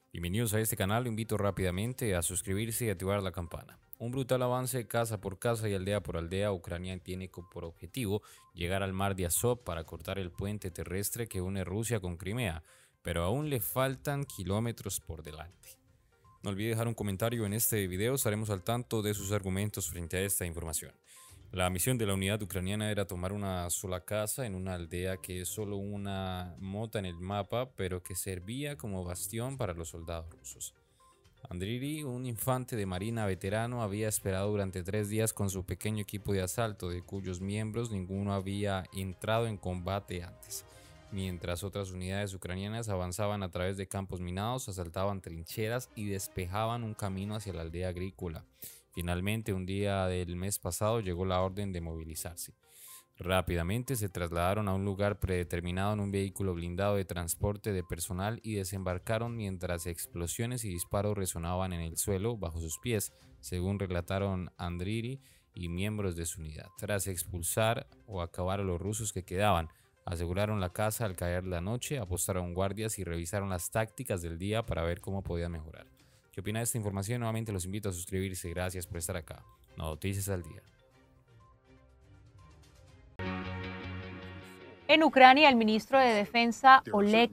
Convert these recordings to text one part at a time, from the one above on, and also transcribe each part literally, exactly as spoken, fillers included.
Bienvenidos a este canal, lo invito rápidamente a suscribirse y activar la campana. Un brutal avance casa por casa y aldea por aldea. Ucrania tiene por objetivo llegar al mar de Azov para cortar el puente terrestre que une Rusia con Crimea, pero aún le faltan kilómetros por delante. No olvide dejar un comentario en este video, estaremos al tanto de sus argumentos frente a esta información. La misión de la unidad ucraniana era tomar una sola casa en una aldea que es solo una mota en el mapa, pero que servía como bastión para los soldados rusos. Andriy, un infante de marina veterano, había esperado durante tres días con su pequeño equipo de asalto, de cuyos miembros ninguno había entrado en combate antes. Mientras otras unidades ucranianas avanzaban a través de campos minados, asaltaban trincheras y despejaban un camino hacia la aldea agrícola. Finalmente, un día del mes pasado llegó la orden de movilizarse. Rápidamente se trasladaron a un lugar predeterminado en un vehículo blindado de transporte de personal y desembarcaron mientras explosiones y disparos resonaban en el suelo bajo sus pies, según relataron Andriy y miembros de su unidad. Tras expulsar o acabar a los rusos que quedaban, aseguraron la casa al caer la noche, apostaron guardias y revisaron las tácticas del día para ver cómo podían mejorar. ¿Qué opina de esta información? Nuevamente los invito a suscribirse. Gracias por estar acá. Noticias al día. En Ucrania, el ministro de Defensa Oleg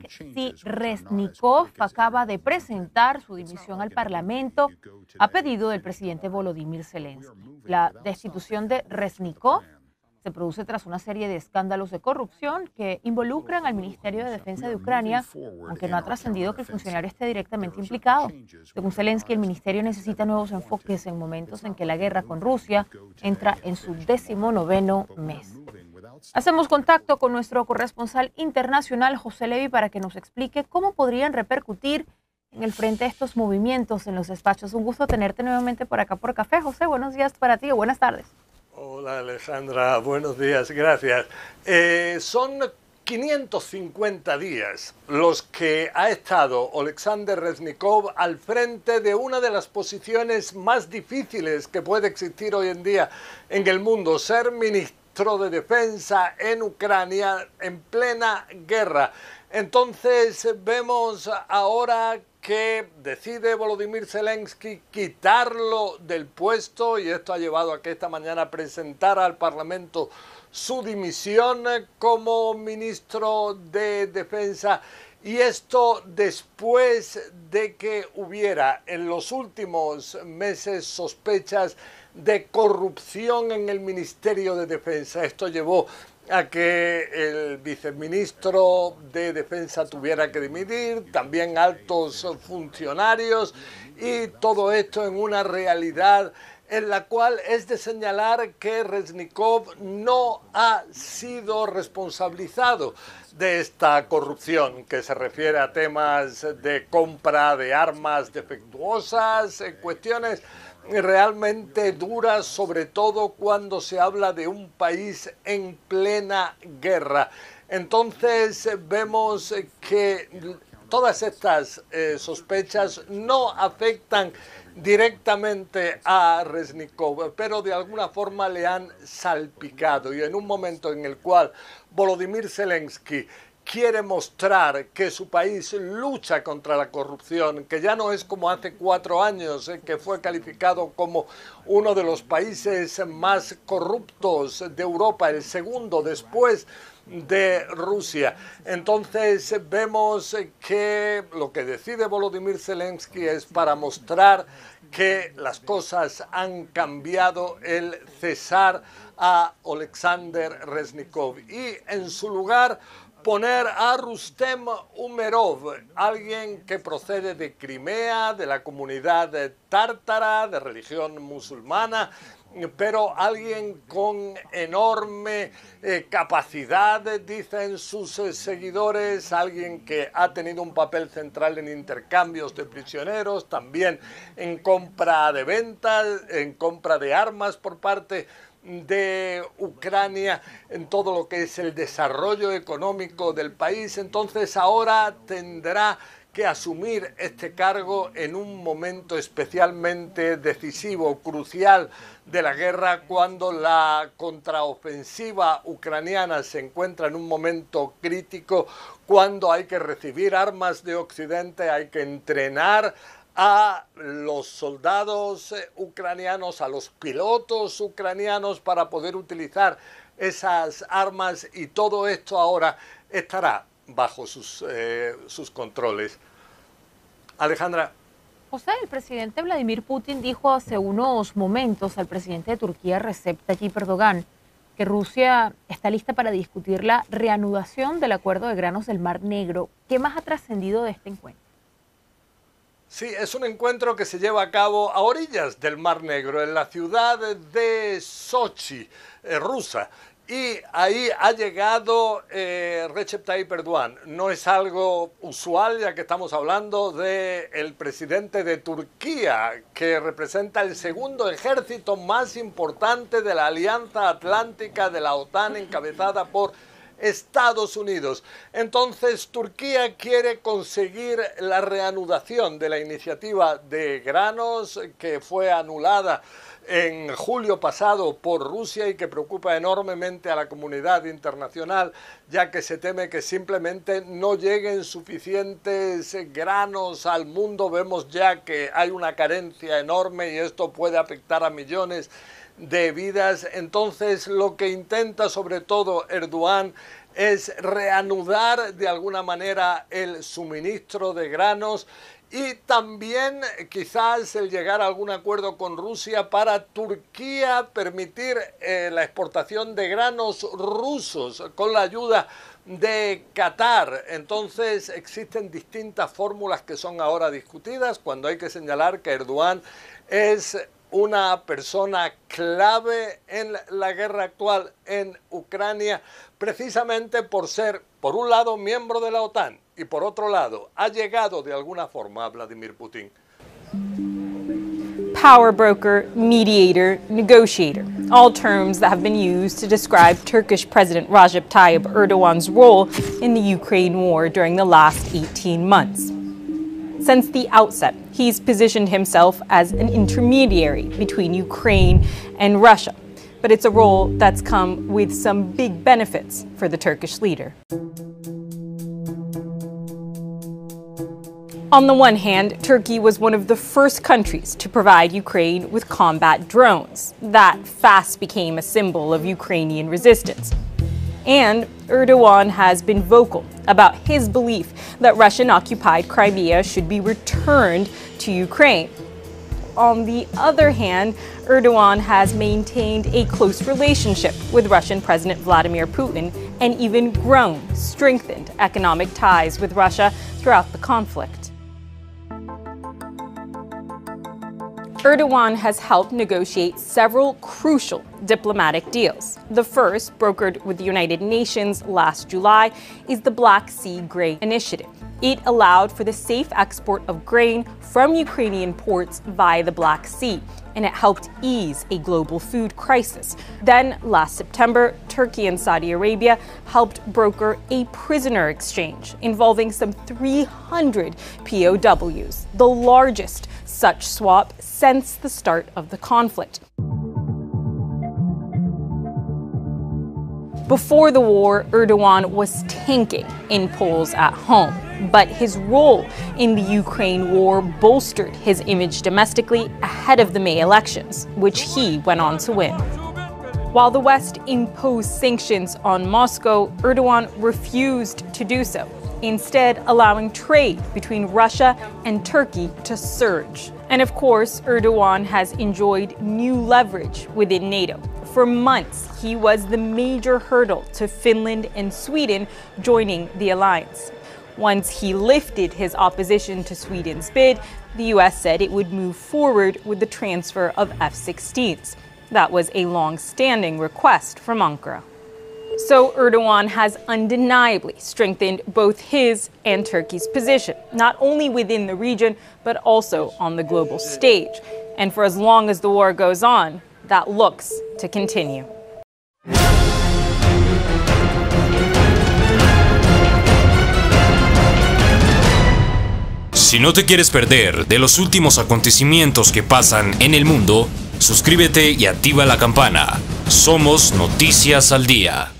Reznikov acaba de presentar su dimisión al Parlamento a pedido del presidente Volodymyr Zelensky. La destitución de Reznikov se produce tras una serie de escándalos de corrupción que involucran al Ministerio de Defensa de Ucrania, aunque no ha trascendido que el funcionario esté directamente implicado. Según Zelensky, el ministerio necesita nuevos enfoques en momentos en que la guerra con Rusia entra en su decimonoveno mes. Hacemos contacto con nuestro corresponsal internacional, José Levi, para que nos explique cómo podrían repercutir en el frente estos movimientos en los despachos. Un gusto tenerte nuevamente por acá por Café. José, buenos días para ti o buenas tardes. Hola Alejandra, buenos días, gracias. Eh, son quinientos cincuenta días los que ha estado Oleksandr Reznikov al frente de una de las posiciones más difíciles que puede existir hoy en día en el mundo, ser ministro de Defensa en Ucrania en plena guerra. Entonces vemos ahora que decide Volodymyr Zelensky quitarlo del puesto y esto ha llevado a que esta mañana presentara al Parlamento su dimisión como ministro de Defensa, y esto después de que hubiera en los últimos meses sospechas de corrupción en el Ministerio de Defensa. Esto llevó a que el viceministro de Defensa tuviera que dimitir, también altos funcionarios, y todo esto en una realidad en la cual es de señalar que Reznikov no ha sido responsabilizado de esta corrupción, que se refiere a temas de compra de armas defectuosas, cuestiones realmente duras, sobre todo cuando se habla de un país en plena guerra. Entonces vemos que todas estas eh, sospechas no afectan directamente a Reznikov, pero de alguna forma le han salpicado, y en un momento en el cual Volodymyr Zelensky quiere mostrar que su país lucha contra la corrupción, que ya no es como hace cuatro años, eh, que fue calificado como uno de los países más corruptos de Europa, el segundo después de Rusia. Entonces vemos que lo que decide Volodymyr Zelensky es, para mostrar que las cosas han cambiado, el cesar a Oleksandr Reznikov y en su lugar poner a Rustem Umerov, alguien que procede de Crimea, de la comunidad tártara, de religión musulmana, pero alguien con enorme eh, capacidad, dicen sus eh, seguidores, alguien que ha tenido un papel central en intercambios de prisioneros, también en compra de ventas, en compra de armas por parte de Ucrania, en todo lo que es el desarrollo económico del país. Entonces ahora tendrá que asumir este cargo en un momento especialmente decisivo, crucial de la guerra, cuando la contraofensiva ucraniana se encuentra en un momento crítico, cuando hay que recibir armas de Occidente, hay que entrenar a los soldados ucranianos, a los pilotos ucranianos para poder utilizar esas armas, y todo esto ahora estará bajo sus, eh, sus controles. Alejandra. José, el presidente Vladimir Putin dijo hace unos momentos al presidente de Turquía, Recep Tayyip Erdogan, que Rusia está lista para discutir la reanudación del acuerdo de granos del Mar Negro. ¿Qué más ha trascendido de este encuentro? Sí, es un encuentro que se lleva a cabo a orillas del Mar Negro, en la ciudad de Sochi, eh, rusa. Y ahí ha llegado eh, Recep Tayyip Erdogan. No es algo usual, ya que estamos hablando del presidente de Turquía, que representa el segundo ejército más importante de la Alianza Atlántica de la OTAN, encabezada por Estados Unidos. Entonces, Turquía quiere conseguir la reanudación de la iniciativa de granos, que fue anulada en julio pasado por Rusia y que preocupa enormemente a la comunidad internacional, ya que se teme que simplemente no lleguen suficientes granos al mundo. Vemos ya que hay una carencia enorme y esto puede afectar a millones de vidas. Entonces, lo que intenta sobre todo Erdogan es reanudar de alguna manera el suministro de granos, y también quizás el llegar a algún acuerdo con Rusia para Turquía permitir eh, la exportación de granos rusos con la ayuda de Qatar. Entonces existen distintas fórmulas que son ahora discutidas, cuando hay que señalar que Erdogan es una persona clave en la guerra actual en Ucrania, precisamente por ser, por un lado, miembro de la OTAN, y por otro lado, ha llegado de alguna forma a Vladimir Putin. Power broker, mediator, negotiator, all terms that have been used to describe Turkish President Recep Tayyip Erdogan's role in the Ukraine war during the last eighteen months. Since the outset, he's positioned himself as an intermediary between Ukraine and Russia. But it's a role that's come with some big benefits for the Turkish leader. On the one hand, Turkey was one of the first countries to provide Ukraine with combat drones. That fast became a symbol of Ukrainian resistance. And Erdogan has been vocal about his belief that Russian-occupied Crimea should be returned to Ukraine. On the other hand, Erdogan has maintained a close relationship with Russian President Vladimir Putin and even grown, strengthened economic ties with Russia throughout the conflict. Erdogan has helped negotiate several crucial diplomatic deals. The first, brokered with the United Nations last July, is the Black Sea Grain Initiative. It allowed for the safe export of grain from Ukrainian ports via the Black Sea, and it helped ease a global food crisis. Then, last September, Turkey and Saudi Arabia helped broker a prisoner exchange involving some three hundred P O Ws, the largest such swap since the start of the conflict. Before the war, Erdogan was tanking in polls at home, but his role in the Ukraine war bolstered his image domestically ahead of the May elections, which he went on to win. While the West imposed sanctions on Moscow, Erdogan refused to do so, instead allowing trade between Russia and Turkey to surge. And of course, Erdogan has enjoyed new leverage within NATO. For months, he was the major hurdle to Finland and Sweden joining the alliance. Once he lifted his opposition to Sweden's bid, the U S said it would move forward with the transfer of F sixteens. That was a long-standing request from Ankara. So Erdogan has undeniably strengthened both his and Turkey's position, not only within the region, but also on the global stage. And for as long as the war goes on, that looks to continue. Si no te quieres perder de los últimos acontecimientos que pasan en el mundo, suscríbete y activa la campana. Somos Noticias al Día.